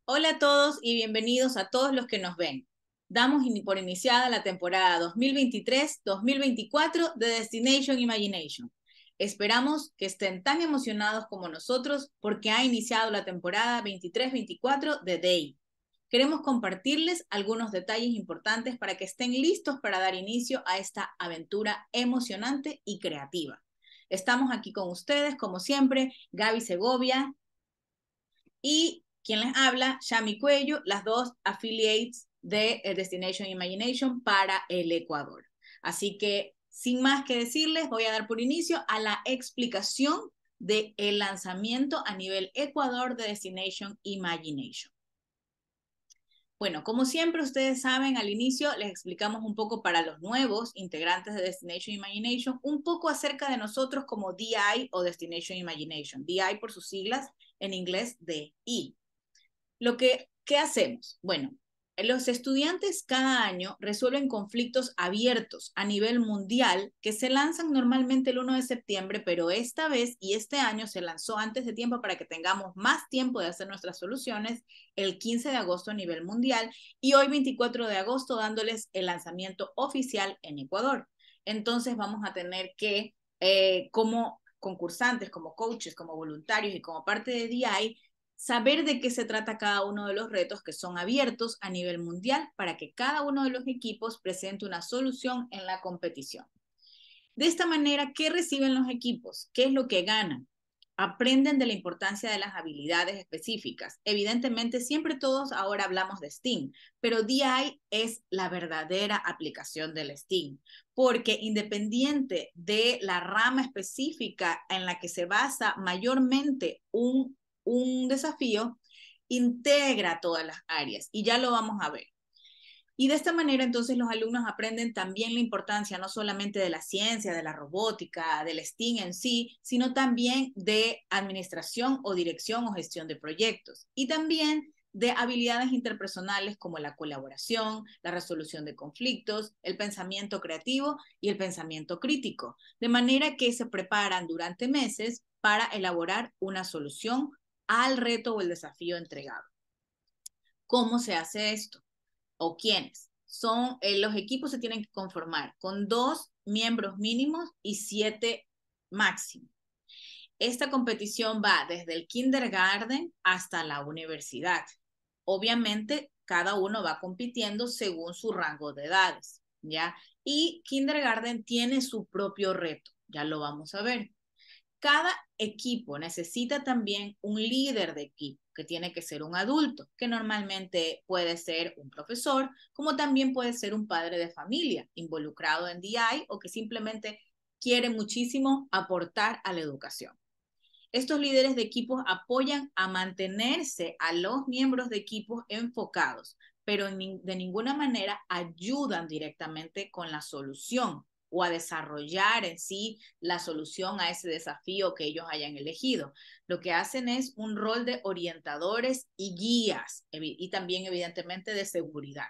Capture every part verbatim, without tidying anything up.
Hola a todos y bienvenidos a todos los que nos ven. Damos in- por iniciada la temporada dos mil veintitrés dos mil veinticuatro de Destination Imagination. Esperamos que estén tan emocionados como nosotros porque ha iniciado la temporada veintitrés veinticuatro de Day. Queremos compartirles algunos detalles importantes para que estén listos para dar inicio a esta aventura emocionante y creativa. Estamos aquí con ustedes, como siempre, Gaby Segovia y quien les habla, Shami Cuello, las dos affiliates de Destination Imagination para el Ecuador. Así que, sin más que decirles, voy a dar por inicio a la explicación del lanzamiento a nivel Ecuador de Destination Imagination. Bueno, como siempre ustedes saben, al inicio les explicamos un poco para los nuevos integrantes de Destination Imagination, un poco acerca de nosotros como D I o Destination Imagination. D I por sus siglas, en inglés D I. Lo que, ¿qué hacemos? Bueno, los estudiantes cada año resuelven conflictos abiertos a nivel mundial que se lanzan normalmente el uno de septiembre, pero esta vez y este año se lanzó antes de tiempo para que tengamos más tiempo de hacer nuestras soluciones el quince de agosto a nivel mundial y hoy veinticuatro de agosto dándoles el lanzamiento oficial en Ecuador. Entonces vamos a tener que, eh, como concursantes, como coaches, como voluntarios y como parte de D I, saber de qué se trata cada uno de los retos que son abiertos a nivel mundial para que cada uno de los equipos presente una solución en la competición. De esta manera, ¿qué reciben los equipos? ¿Qué es lo que ganan? Aprenden de la importancia de las habilidades específicas. Evidentemente, siempre todos ahora hablamos de STEAM, pero D I es la verdadera aplicación del STEAM, porque independiente de la rama específica en la que se basa mayormente un un desafío, integra todas las áreas y ya lo vamos a ver. Y de esta manera entonces los alumnos aprenden también la importancia no solamente de la ciencia, de la robótica, del STEAM en sí, sino también de administración o dirección o gestión de proyectos. Y también de habilidades interpersonales como la colaboración, la resolución de conflictos, el pensamiento creativo y el pensamiento crítico. De manera que se preparan durante meses para elaborar una solución al reto o el desafío entregado. ¿Cómo se hace esto? ¿O quiénes? Son, eh, los equipos se tienen que conformar con dos miembros mínimos y siete máximos. Esta competición va desde el kindergarten hasta la universidad. Obviamente, cada uno va compitiendo según su rango de edades, ¿ya? Y kindergarten tiene su propio reto, ya lo vamos a ver. Cada equipo necesita también un líder de equipo, que tiene que ser un adulto, que normalmente puede ser un profesor, como también puede ser un padre de familia involucrado en D I o que simplemente quiere muchísimo aportar a la educación. Estos líderes de equipos apoyan a mantenerse a los miembros de equipos enfocados, pero de ninguna manera ayudan directamente con la solución o a desarrollar en sí la solución a ese desafío que ellos hayan elegido. Lo que hacen es un rol de orientadores y guías y también evidentemente de seguridad.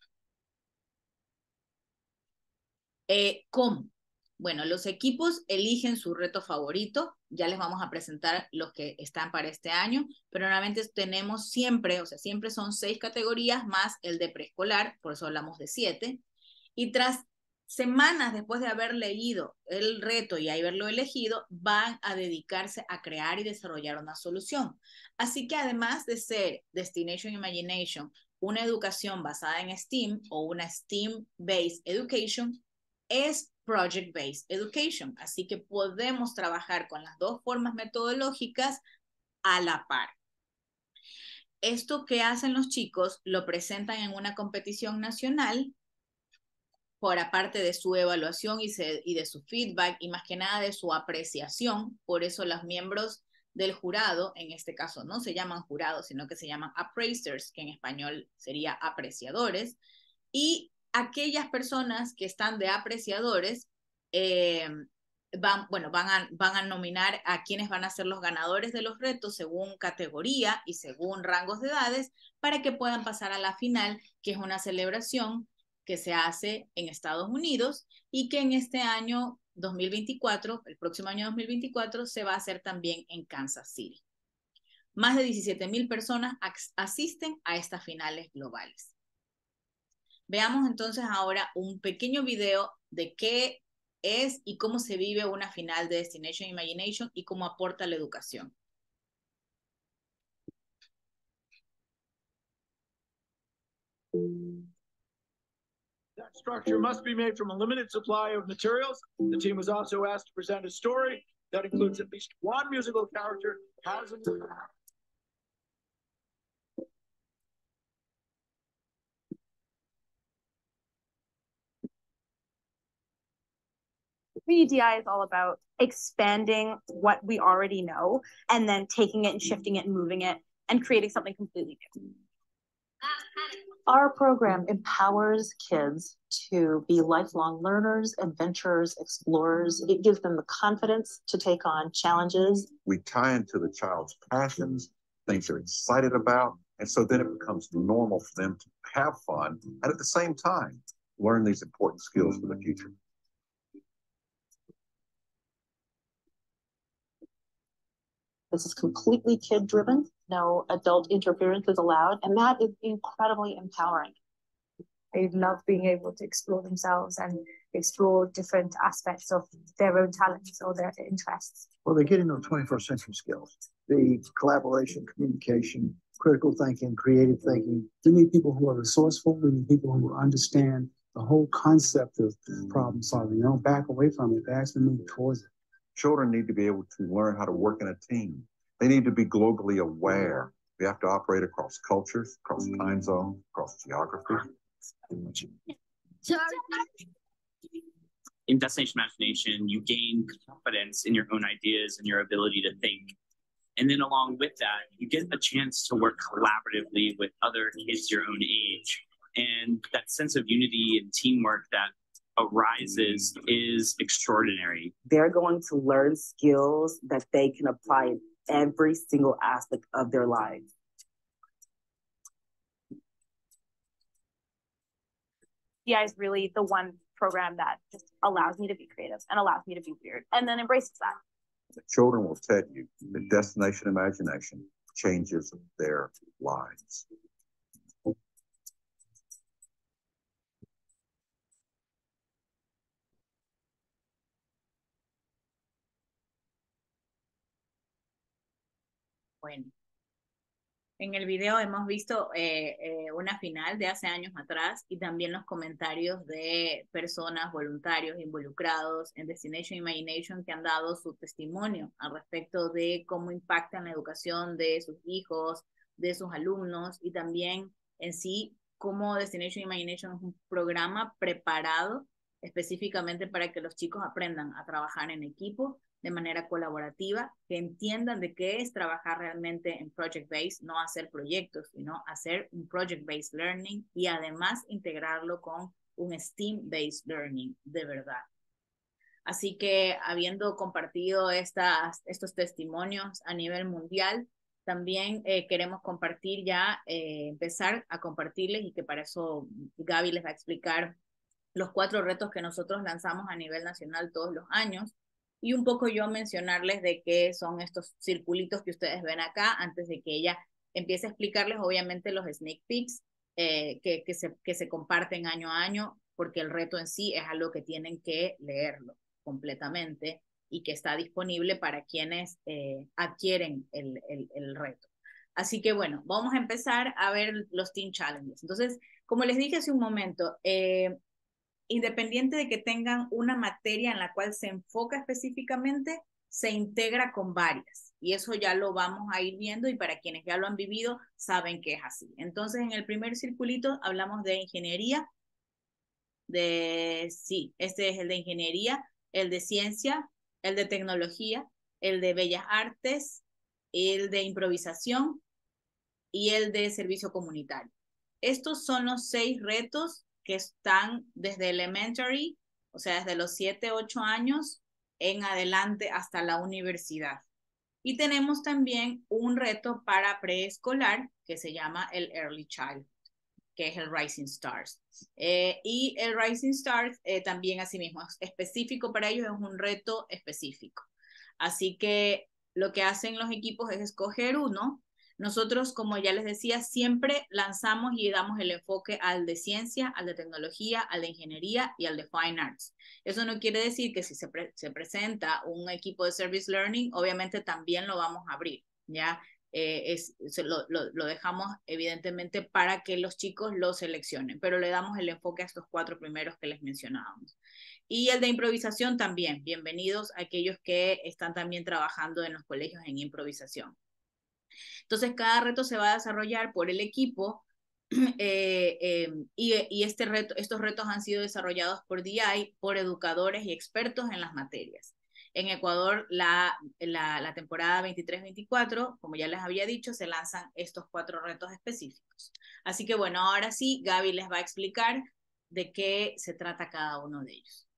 Eh, ¿Cómo? Bueno, los equipos eligen su reto favorito, ya les vamos a presentar los que están para este año, pero normalmente tenemos siempre, o sea, siempre son seis categorías más el de preescolar, por eso hablamos de siete, y tras semanas después de haber leído el reto y haberlo elegido, van a dedicarse a crear y desarrollar una solución. Así que además de ser Destination Imagination, una educación basada en STEAM o una STEAM-based education, es Project-Based Education. Así que podemos trabajar con las dos formas metodológicas a la par. Esto que hacen los chicos lo presentan en una competición nacional por aparte de su evaluación y, se, y de su feedback y más que nada de su apreciación. Por eso los miembros del jurado, en este caso no se llaman jurados, sino que se llaman appraisers, que en español sería apreciadores, y aquellas personas que están de apreciadores eh, van, bueno, van a, van a nominar a quienes van a ser los ganadores de los retos según categoría y según rangos de edades para que puedan pasar a la final, que es una celebración que se hace en Estados Unidos y que en este año dos mil veinticuatro, el próximo año dos mil veinticuatro, se va a hacer también en Kansas City. Más de diecisiete mil personas asisten a estas finales globales. Veamos entonces ahora un pequeño video de qué es y cómo se vive una final de Destination Imagination y cómo aporta la educación. That structure must be made from a limited supply of materials. The team was also asked to present a story that includes at least one musical character. Has a three D I is all about expanding what we already know and then taking it and shifting it and moving it and creating something completely new. Our program empowers kids to be lifelong learners, adventurers, explorers. It gives them the confidence to take on challenges. We tie into the child's passions, things they're excited about, and so then it becomes normal for them to have fun and at the same time learn these important skills for the future. This is completely kid-driven. No adult interference is allowed, and that is incredibly empowering. They love being able to explore themselves and explore different aspects of their own talents or their interests. Well, they're getting those twenty-first century skills, the collaboration, communication, critical thinking, creative thinking. We need people who are resourceful. We need people who understand the whole concept of problem solving. They don't back away from it. They actually move towards it. Children need to be able to learn how to work in a team. They need to be globally aware. We have to operate across cultures, across time zones, across geography. In Destination Imagination, you gain confidence in your own ideas and your ability to think. And then along with that, you get a chance to work collaboratively with other kids your own age. And that sense of unity and teamwork that arises is extraordinary. They're going to learn skills that they can apply in every single aspect of their lives. D I is really the one program that just allows me to be creative and allows me to be weird and then embraces that. The children will tell you that Destination Imagination changes their lives. Bueno, en el video hemos visto eh, eh, una final de hace años atrás y también los comentarios de personas, voluntarios involucrados en Destination Imagination que han dado su testimonio al respecto de cómo impactan la educación de sus hijos, de sus alumnos y también en sí cómo Destination Imagination es un programa preparado específicamente para que los chicos aprendan a trabajar en equipo de manera colaborativa, que entiendan de qué es trabajar realmente en project-based, no hacer proyectos, sino hacer un project-based learning y además integrarlo con un STEAM-based learning de verdad. Así que habiendo compartido estas, estos testimonios a nivel mundial, también eh, queremos compartir ya, eh, empezar a compartirles y que para eso Gaby les va a explicar los cuatro retos que nosotros lanzamos a nivel nacional todos los años. Y un poco yo mencionarles de qué son estos circulitos que ustedes ven acá, antes de que ella empiece a explicarles, obviamente, los sneak peeks eh, que, que, se, que se comparten año a año, porque el reto en sí es algo que tienen que leerlo completamente y que está disponible para quienes eh, adquieren el, el, el reto. Así que, bueno, vamos a empezar a ver los Teen Challenges. Entonces, como les dije hace un momento, eh, independiente de que tengan una materia en la cual se enfoca específicamente, se integra con varias. Y eso ya lo vamos a ir viendo y para quienes ya lo han vivido saben que es así. Entonces, en el primer circulito hablamos de ingeniería, de, sí, este es el de ingeniería, el de ciencia, el de tecnología, el de bellas artes, el de improvisación y el de servicio comunitario. Estos son los seis retos que están desde elementary, o sea, desde los siete, ocho años en adelante hasta la universidad. Y tenemos también un reto para preescolar que se llama el Early Child, que es el Rising Stars. Eh, y el Rising Stars eh, también asimismo es específico para ellos, es un reto específico. Así que lo que hacen los equipos es escoger uno Nosotros, como ya les decía, siempre lanzamos y damos el enfoque al de ciencia, al de tecnología, al de ingeniería y al de fine arts. Eso no quiere decir que si se, pre se presenta un equipo de service learning, obviamente también lo vamos a abrir, ¿ya? Eh, es, se lo, lo, lo dejamos evidentemente para que los chicos lo seleccionen, pero le damos el enfoque a estos cuatro primeros que les mencionábamos. Y el de improvisación también, bienvenidos a aquellos que están también trabajando en los colegios en improvisación. Entonces, cada reto se va a desarrollar por el equipo eh, eh, y, y este reto, estos retos han sido desarrollados por D I, por educadores y expertos en las materias. En Ecuador, la, la, la temporada veintitrés veinticuatro, como ya les había dicho, se lanzan estos cuatro retos específicos. Así que bueno, ahora sí, Gaby les va a explicar de qué se trata cada uno de ellos.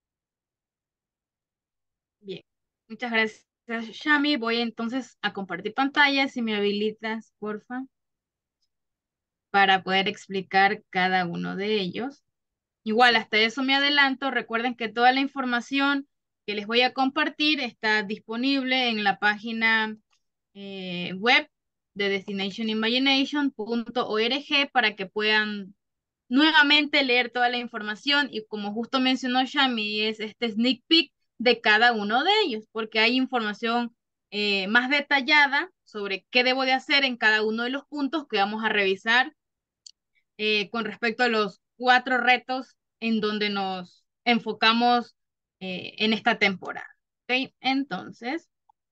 Bien, muchas gracias, Shami. Voy entonces a compartir pantalla, si me habilitas, porfa, para poder explicar cada uno de ellos. Igual, hasta eso me adelanto. Recuerden que toda la información que les voy a compartir está disponible en la página eh, web de destination imagination punto org para que puedan nuevamente leer toda la información y como justo mencionó Shami, es este sneak peek de cada uno de ellos, porque hay información eh, más detallada sobre qué debo de hacer en cada uno de los puntos que vamos a revisar eh, con respecto a los cuatro retos en donde nos enfocamos eh, en esta temporada. ¿Okay? Entonces,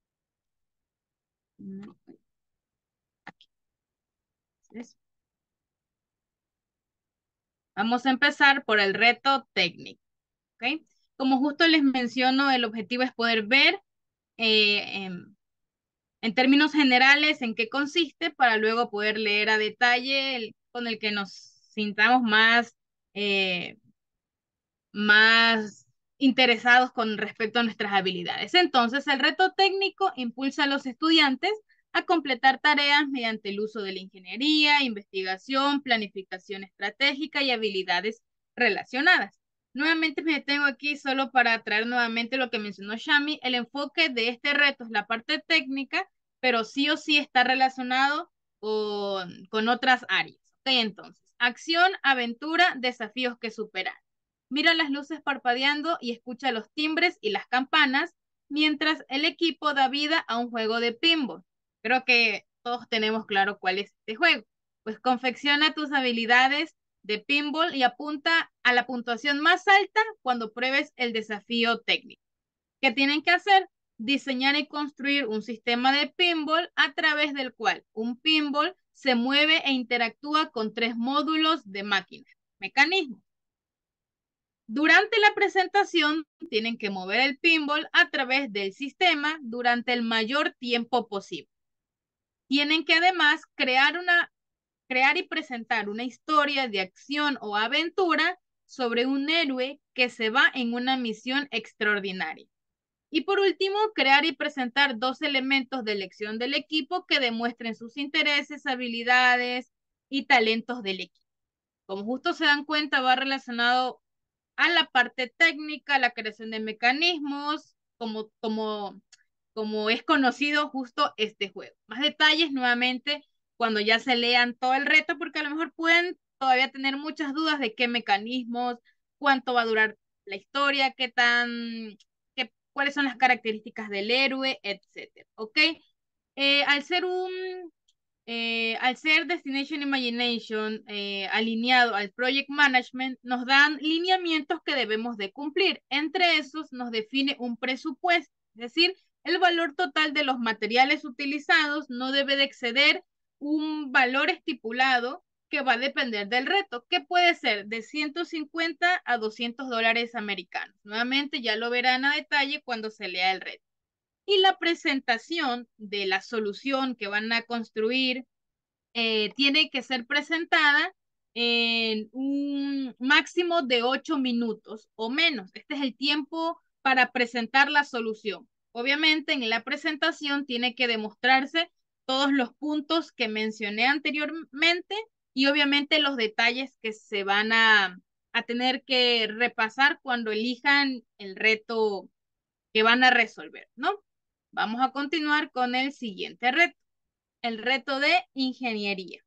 aquí. Entonces, vamos a empezar por el reto técnico. ¿Okay? Como justo les menciono, el objetivo es poder ver eh, en, en términos generales en qué consiste para luego poder leer a detalle el, con el que nos sintamos más, eh, más interesados con respecto a nuestras habilidades. Entonces, el reto técnico impulsa a los estudiantes a completar tareas mediante el uso de la ingeniería, investigación, planificación estratégica y habilidades relacionadas. Nuevamente me detengo aquí solo para traer nuevamente lo que mencionó Shami. El enfoque de este reto es la parte técnica, pero sí o sí está relacionado con, con otras áreas. Okay, entonces, acción, aventura, desafíos que superar. Mira las luces parpadeando y escucha los timbres y las campanas mientras el equipo da vida a un juego de pinball. Creo que todos tenemos claro cuál es este juego. Pues confecciona tus habilidades de pinball y apunta a la puntuación más alta cuando pruebes el desafío técnico. ¿Qué tienen que hacer? Diseñar y construir un sistema de pinball a través del cual un pinball se mueve e interactúa con tres módulos de máquina, mecanismos. Durante la presentación tienen que mover el pinball a través del sistema durante el mayor tiempo posible. Tienen que además crear, una, crear y presentar una historia de acción o aventura sobre un héroe que se va en una misión extraordinaria. Y por último, crear y presentar dos elementos de elección del equipo que demuestren sus intereses, habilidades y talentos del equipo. Como justo se dan cuenta, va relacionado a la parte técnica, la creación de mecanismos, como, como, como es conocido justo este juego. Más detalles nuevamente cuando ya se lean todo el reto, porque a lo mejor pueden todavía tener muchas dudas de qué mecanismos, cuánto va a durar la historia, qué tan, qué, cuáles son las características del héroe, etcétera. ¿Ok? Eh, al ser un eh, al ser Destination Imagination eh, alineado al Project Management, nos dan lineamientos que debemos de cumplir. Entre esos nos define un presupuesto, es decir, el valor total de los materiales utilizados no debe de exceder un valor estipulado que va a depender del reto, que puede ser de ciento cincuenta a doscientos dólares americanos. Nuevamente ya lo verán a detalle cuando se lea el reto. Y la presentación de la solución que van a construir eh, tiene que ser presentada en un máximo de ocho minutos o menos. Este es el tiempo para presentar la solución. Obviamente en la presentación tiene que demostrarse todos los puntos que mencioné anteriormente y obviamente los detalles que se van a, a tener que repasar cuando elijan el reto que van a resolver, ¿no? Vamos a continuar con el siguiente reto. el reto de ingeniería.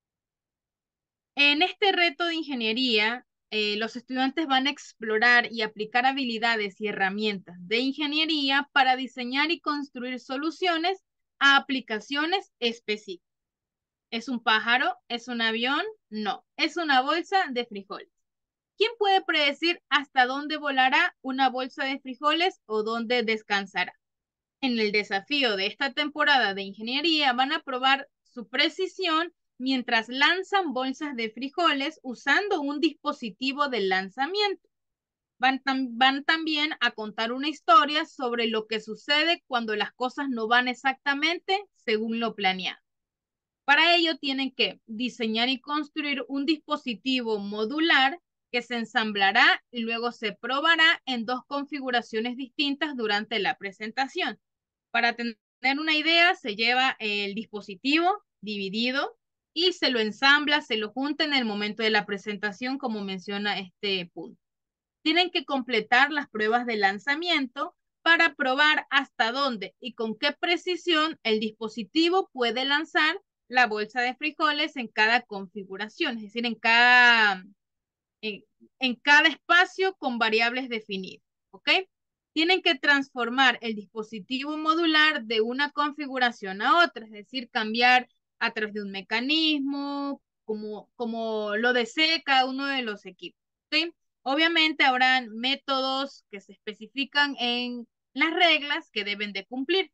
En este reto de ingeniería, eh, los estudiantes van a explorar y aplicar habilidades y herramientas de ingeniería para diseñar y construir soluciones a aplicaciones específicas. ¿Es un pájaro? ¿Es un avión? No, es una bolsa de frijoles. ¿Quién puede predecir hasta dónde volará una bolsa de frijoles o dónde descansará? En el desafío de esta temporada de ingeniería van a probar su precisión mientras lanzan bolsas de frijoles usando un dispositivo de lanzamiento. Van, tam van también a contar una historia sobre lo que sucede cuando las cosas no van exactamente según lo planeado. Para ello tienen que diseñar y construir un dispositivo modular que se ensamblará y luego se probará en dos configuraciones distintas durante la presentación. Para tener una idea, se lleva el dispositivo dividido y se lo ensambla, se lo junta en el momento de la presentación, como menciona este punto. Tienen que completar las pruebas de lanzamiento para probar hasta dónde y con qué precisión el dispositivo puede lanzar la bolsa de frijoles en cada configuración, es decir, en cada, en, en cada espacio con variables definidas, ¿ok? Tienen que transformar el dispositivo modular de una configuración a otra, es decir, cambiar a través de un mecanismo, como, como lo desee cada uno de los equipos, ¿sí? Obviamente habrán métodos que se especifican en las reglas que deben de cumplir.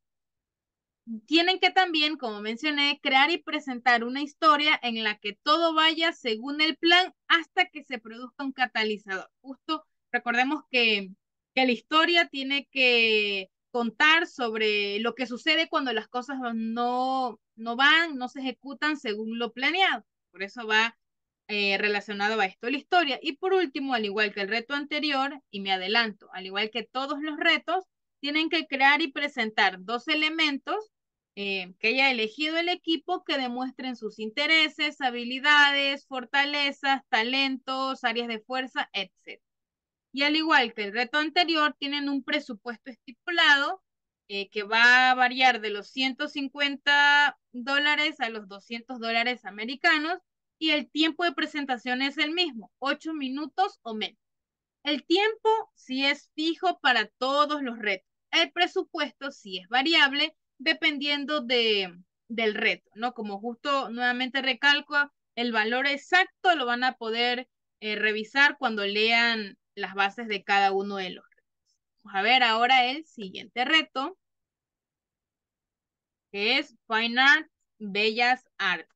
Tienen que también, como mencioné, crear y presentar una historia en la que todo vaya según el plan hasta que se produzca un catalizador. Justo recordemos que, que la historia tiene que contar sobre lo que sucede cuando las cosas no, no van, no se ejecutan según lo planeado. Por eso va eh, relacionado a esto la historia. Y por último, al igual que el reto anterior, y me adelanto, al igual que todos los retos, tienen que crear y presentar dos elementos eh, que haya elegido el equipo que demuestren sus intereses, habilidades, fortalezas, talentos, áreas de fuerza, etcétera. Y al igual que el reto anterior, tienen un presupuesto estipulado eh, que va a variar de los ciento cincuenta dólares a los doscientos dólares americanos y el tiempo de presentación es el mismo, ocho minutos o menos. El tiempo sí es fijo para todos los retos. El presupuesto sí es variable dependiendo de, del reto, ¿no? Como justo nuevamente recalco, el valor exacto lo van a poder eh, revisar cuando lean las bases de cada uno de los retos. Vamos a ver ahora el siguiente reto, que es Fine Arts, Bellas Artes.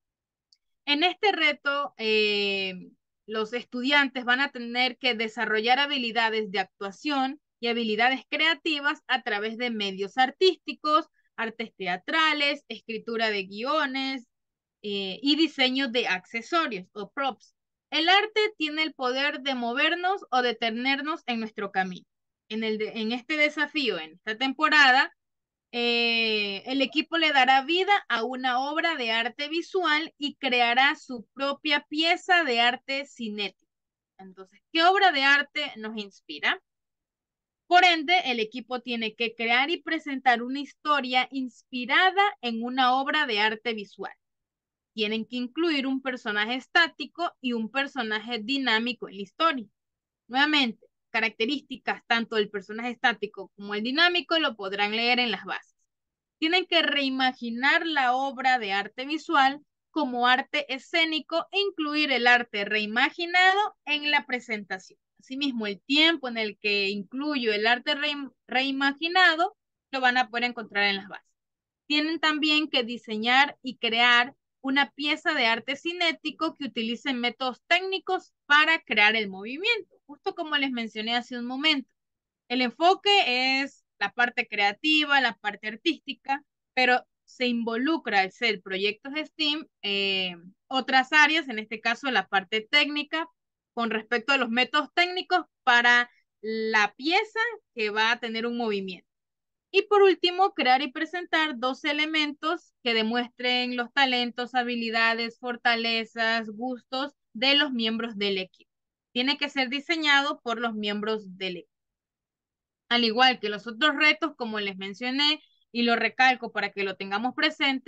En este reto, eh, los estudiantes van a tener que desarrollar habilidades de actuación y habilidades creativas a través de medios artísticos, artes teatrales, escritura de guiones eh, y diseño de accesorios o props. El arte tiene el poder de movernos o detenernos en nuestro camino. En, el de, en este desafío, en esta temporada, eh, el equipo le dará vida a una obra de arte visual y creará su propia pieza de arte cinético. Entonces, ¿qué obra de arte nos inspira? Por ende, el equipo tiene que crear y presentar una historia inspirada en una obra de arte visual. Tienen que incluir un personaje estático y un personaje dinámico en la historia. Nuevamente, características tanto del personaje estático como el dinámico lo podrán leer en las bases. Tienen que reimaginar la obra de arte visual como arte escénico e incluir el arte reimaginado en la presentación. Asimismo, el tiempo en el que incluyo el arte re reimaginado lo van a poder encontrar en las bases. Tienen también que diseñar y crear una pieza de arte cinético que utilice métodos técnicos para crear el movimiento, justo como les mencioné hace un momento. El enfoque es la parte creativa, la parte artística, pero se involucra al ser proyectos de STEAM eh, otras áreas, en este caso la parte técnica, con respecto a los métodos técnicos para la pieza que va a tener un movimiento. Y por último, crear y presentar dos elementos que demuestren los talentos, habilidades, fortalezas, gustos de los miembros del equipo. Tiene que ser diseñado por los miembros del equipo. Al igual que los otros retos, como les mencioné, y lo recalco para que lo tengamos presente,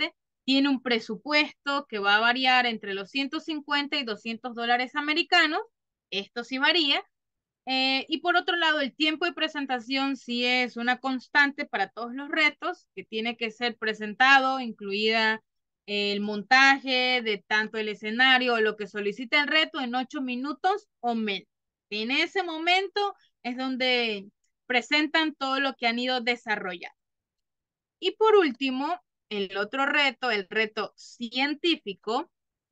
Tiene un presupuesto que va a variar entre los ciento cincuenta y doscientos dólares americanos. Esto sí varía. Eh, y por otro lado, el tiempo de presentación sí es una constante para todos los retos, que tiene que ser presentado, incluida el montaje de tanto el escenario o lo que solicita el reto en ocho minutos o menos. En ese momento es donde presentan todo lo que han ido desarrollando. Y por último, el otro reto, el reto científico.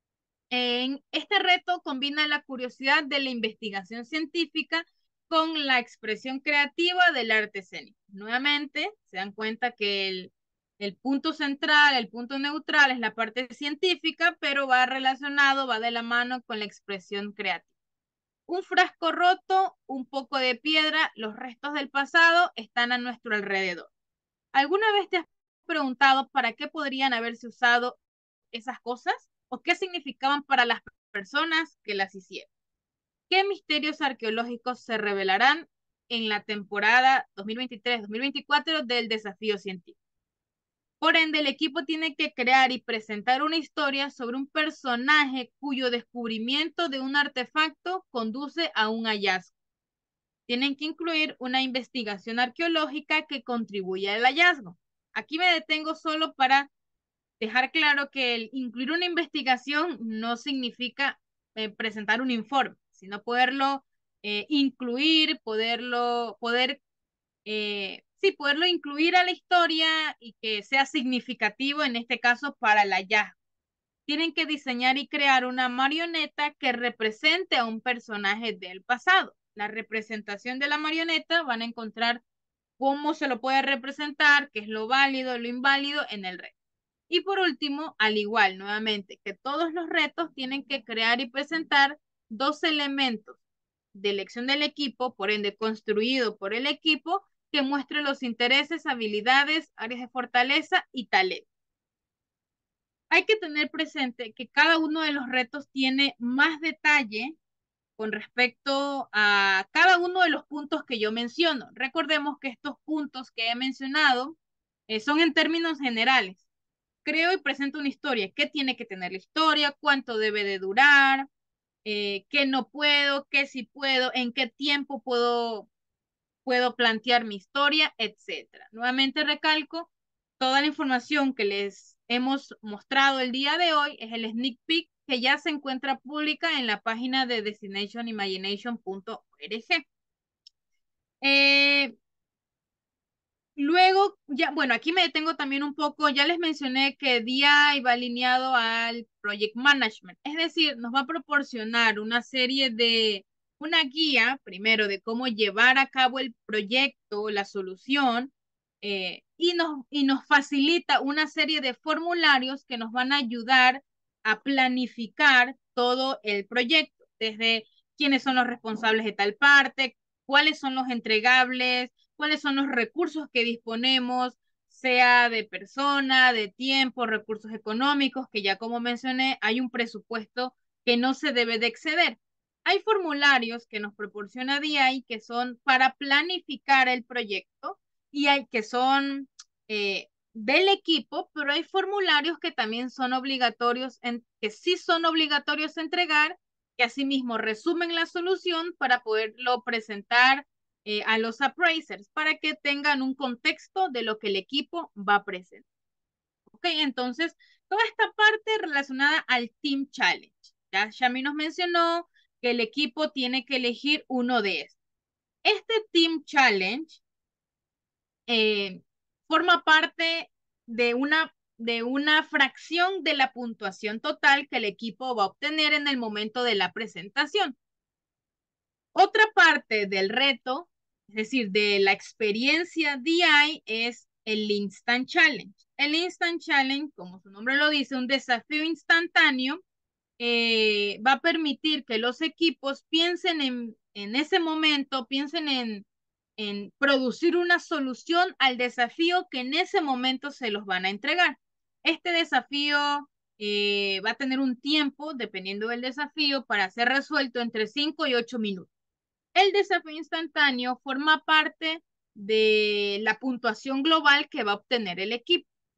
En este reto combina la curiosidad de la investigación científica con la expresión creativa del arte escénico. Nuevamente, se dan cuenta que el, el punto central, el punto neutral es la parte científica, pero va relacionado, va de la mano con la expresión creativa. Un frasco roto, un poco de piedra, los restos del pasado están a nuestro alrededor. ¿Alguna vez te has preguntado para qué podrían haberse usado esas cosas o qué significaban para las personas que las hicieron? ¿Qué misterios arqueológicos se revelarán en la temporada dos mil veintitrés dos mil veinticuatro del desafío científico? Por ende, el equipo tiene que crear y presentar una historia sobre un personaje cuyo descubrimiento de un artefacto conduce a un hallazgo. Tienen que incluir una investigación arqueológica que contribuya al hallazgo. Aquí me detengo solo para dejar claro que el incluir una investigación no significa eh, presentar un informe, sino poderlo eh, incluir, poderlo, poder, eh, sí, poderlo incluir a la historia y que sea significativo en este caso para el hallazgo. Tienen que diseñar y crear una marioneta que represente a un personaje del pasado. La representación de la marioneta van a encontrar cómo se lo puede representar, qué es lo válido, lo inválido en el reto. Y por último, al igual, nuevamente, que todos los retos tienen que crear y presentar dos elementos de elección del equipo, por ende construido por el equipo, que muestre los intereses, habilidades, áreas de fortaleza y talento. Hay que tener presente que cada uno de los retos tiene más detalle con respecto a cada uno de los puntos que yo menciono. Recordemos que estos puntos que he mencionado eh, son en términos generales. Creo y presento una historia. ¿Qué tiene que tener la historia? ¿Cuánto debe de durar? Eh, ¿Qué no puedo? ¿Qué sí puedo? ¿En qué tiempo puedo, puedo plantear mi historia? Etcétera. Nuevamente recalco, toda la información que les hemos mostrado el día de hoy es el sneak peek que ya se encuentra pública en la página de destination imagination punto org. Eh, Luego, ya, bueno, aquí me detengo también un poco, ya les mencioné que D I va alineado al Project Management, es decir, nos va a proporcionar una serie de, una guía, primero, de cómo llevar a cabo el proyecto, la solución, eh, y, nos, y nos facilita una serie de formularios que nos van a ayudar a planificar todo el proyecto, desde quiénes son los responsables de tal parte, cuáles son los entregables, cuáles son los recursos que disponemos, sea de persona, de tiempo, recursos económicos, que ya como mencioné, hay un presupuesto que no se debe de exceder. Hay formularios que nos proporciona D I que son para planificar el proyecto y hay que son eh, del equipo, pero hay formularios que también son obligatorios, en, que sí son obligatorios entregar, que asimismo resumen la solución para poderlo presentar eh, a los appraisers para que tengan un contexto de lo que el equipo va a presentar. Ok, entonces, toda esta parte relacionada al Team Challenge. Ya Shami nos mencionó que el equipo tiene que elegir uno de estos. Este Team Challenge eh, forma parte de una, de una fracción de la puntuación total que el equipo va a obtener en el momento de la presentación. Otra parte del reto, es decir, de la experiencia D I, es el Instant Challenge. El Instant Challenge, como su nombre lo dice, un desafío instantáneo, eh, va a permitir que los equipos piensen en, en ese momento, piensen en, en producir una solución al desafío que en ese momento se los van a entregar. Este desafío eh, va a tener un tiempo, dependiendo del desafío, para ser resuelto entre cinco y ocho minutos. El desafío instantáneo forma parte de la puntuación global que va a obtener el equipo.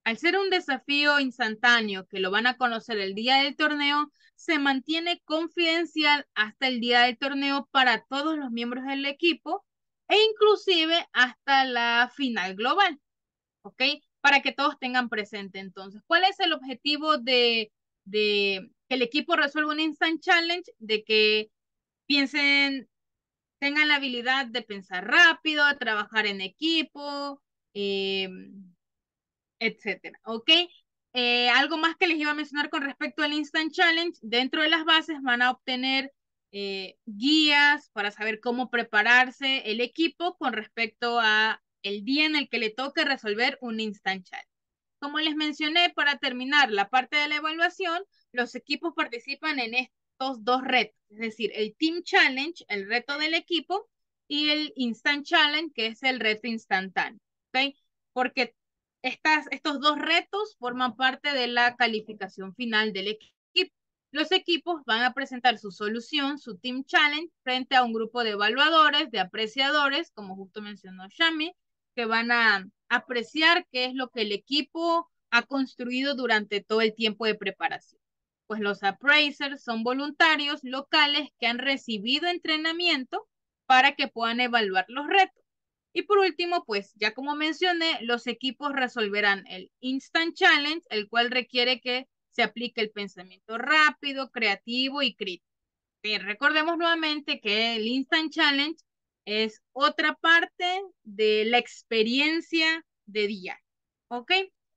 Al ser un desafío instantáneo que lo van a conocer el día del torneo, se mantiene confidencial hasta el día del torneo para todos los miembros del equipo e inclusive hasta la final global, ¿ok? Para que todos tengan presente entonces. ¿Cuál es el objetivo de, de que el equipo resuelva un Instant Challenge? De que piensen, tengan la habilidad de pensar rápido, de trabajar en equipo, eh, etcétera, ¿ok? Eh, algo más que les iba a mencionar con respecto al Instant Challenge, dentro de las bases van a obtener eh, guías para saber cómo prepararse el equipo con respecto a el día en el que le toque resolver un Instant Challenge. Como les mencioné, para terminar la parte de la evaluación, los equipos participan en estos dos retos, es decir, el Team Challenge, el reto del equipo, y el Instant Challenge, que es el reto instantáneo, ¿ok? Porque estas, estos dos retos forman parte de la calificación final del equipo. Los equipos van a presentar su solución, su Team Challenge, frente a un grupo de evaluadores, de apreciadores, como justo mencionó Shami, que van a apreciar qué es lo que el equipo ha construido durante todo el tiempo de preparación. Pues los appraisers son voluntarios locales que han recibido entrenamiento para que puedan evaluar los retos. Y por último, pues ya como mencioné, los equipos resolverán el Instant Challenge, el cual requiere que se aplique el pensamiento rápido, creativo y crítico. Bien, recordemos nuevamente que el Instant Challenge es otra parte de la experiencia de día, ¿ok?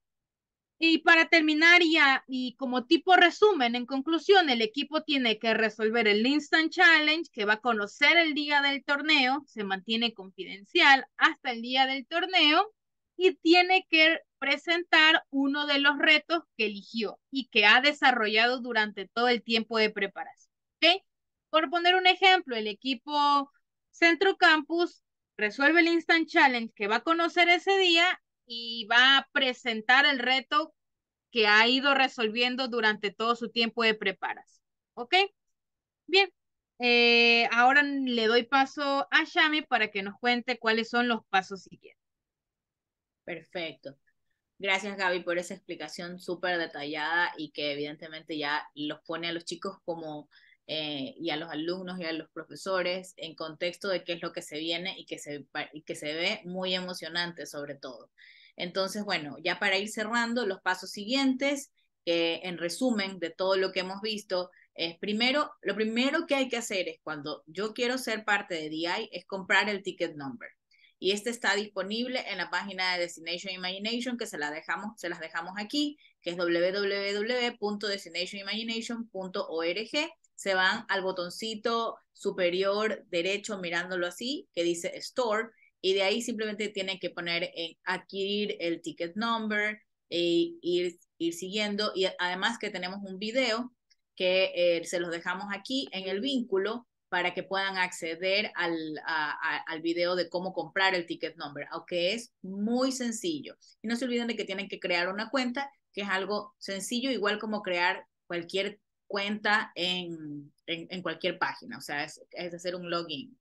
Y para terminar ya, y como tipo resumen, en conclusión, el equipo tiene que resolver el Instant Challenge, que va a conocer el día del torneo, se mantiene confidencial hasta el día del torneo, y tiene que presentar uno de los retos que eligió y que ha desarrollado durante todo el tiempo de preparación, ¿ok? Por poner un ejemplo, el equipo Centro Campus resuelve el Instant Challenge que va a conocer ese día y va a presentar el reto que ha ido resolviendo durante todo su tiempo de preparación. ¿Ok? Bien. Eh, ahora le doy paso a Shami para que nos cuente cuáles son los pasos siguientes. Perfecto. Gracias, Gaby, por esa explicación súper detallada y que evidentemente ya los pone a los chicos como eh, y a los alumnos y a los profesores en contexto de qué es lo que se viene y que se, y que se ve muy emocionante sobre todo. Entonces, bueno, ya para ir cerrando, los pasos siguientes, eh, en resumen de todo lo que hemos visto, es primero, lo primero que hay que hacer es cuando yo quiero ser parte de D I, es comprar el ticket number. Y este está disponible en la página de Destination Imagination, que se, la dejamos, se las dejamos aquí, que es w w w punto destination imagination punto org. Se van al botoncito superior derecho, mirándolo así, que dice Store, y de ahí simplemente tienen que poner en adquirir el ticket number, e ir, ir siguiendo, y además que tenemos un video que eh, se los dejamos aquí en el vínculo, para que puedan acceder al, a, a, al video de cómo comprar el ticket number, aunque es muy sencillo. Y no se olviden de que tienen que crear una cuenta, que es algo sencillo, igual como crear cualquier cuenta en, en, en cualquier página, o sea, es, es hacer un login.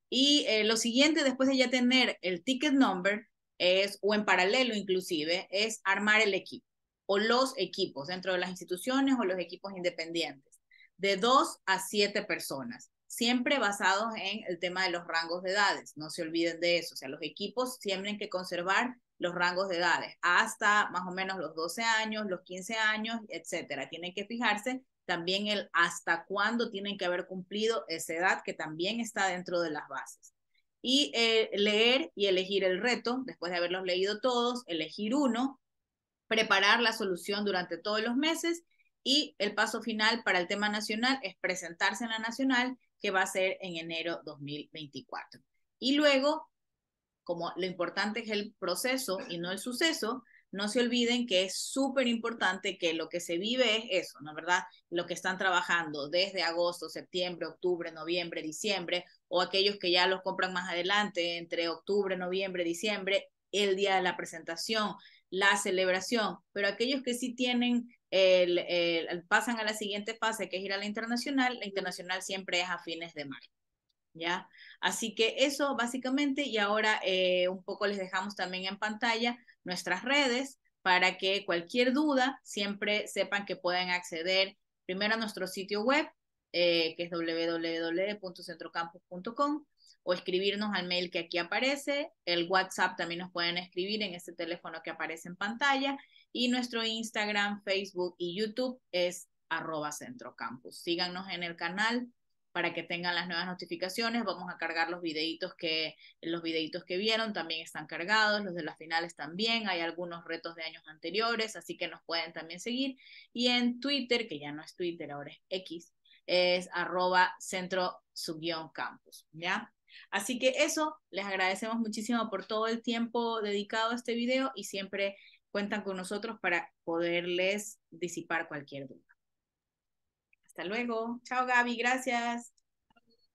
Y eh, lo siguiente, después de ya tener el ticket number, es, o en paralelo inclusive, es armar el equipo, o los equipos dentro de las instituciones o los equipos independientes, de dos a siete personas. Siempre basados en el tema de los rangos de edades, no se olviden de eso, o sea, los equipos tienen que conservar los rangos de edades, hasta más o menos los doce años, los quince años, etcétera. Tienen que fijarse también el hasta cuándo tienen que haber cumplido esa edad, que también está dentro de las bases. Y eh, leer y elegir el reto, después de haberlos leído todos, elegir uno, preparar la solución durante todos los meses, y el paso final para el tema nacional es presentarse en la nacional, que va a ser en enero dos mil veinticuatro. Y luego, como lo importante es el proceso y no el suceso, no se olviden que es súper importante que lo que se vive es eso, ¿no es verdad? Lo que están trabajando desde agosto, septiembre, octubre, noviembre, diciembre, o aquellos que ya los compran más adelante, entre octubre, noviembre, diciembre, el día de la presentación, la celebración, pero aquellos que sí tienen, el, el, el, pasan a la siguiente fase, que es ir a la internacional, la internacional siempre es a fines de mayo, ¿ya? Así que eso básicamente, y ahora eh, un poco les dejamos también en pantalla nuestras redes, para que cualquier duda siempre sepan que pueden acceder primero a nuestro sitio web, eh, que es doble u doble u doble u punto centrocampus punto com, o escribirnos al mail que aquí aparece. El WhatsApp también nos pueden escribir en este teléfono que aparece en pantalla, y nuestro Instagram, Facebook y YouTube es arroba centrocampus. Síganos en el canal para que tengan las nuevas notificaciones. Vamos a cargar los videitos que, los videitos que vieron, también están cargados, los de las finales también, hay algunos retos de años anteriores, así que nos pueden también seguir. Y en Twitter, que ya no es Twitter, ahora es X, es arroba centro subguión campus, ¿ya? Así que eso, les agradecemos muchísimo por todo el tiempo dedicado a este video, y siempre cuentan con nosotros para poderles disipar cualquier duda. Hasta luego. Chao, Gaby. Gracias.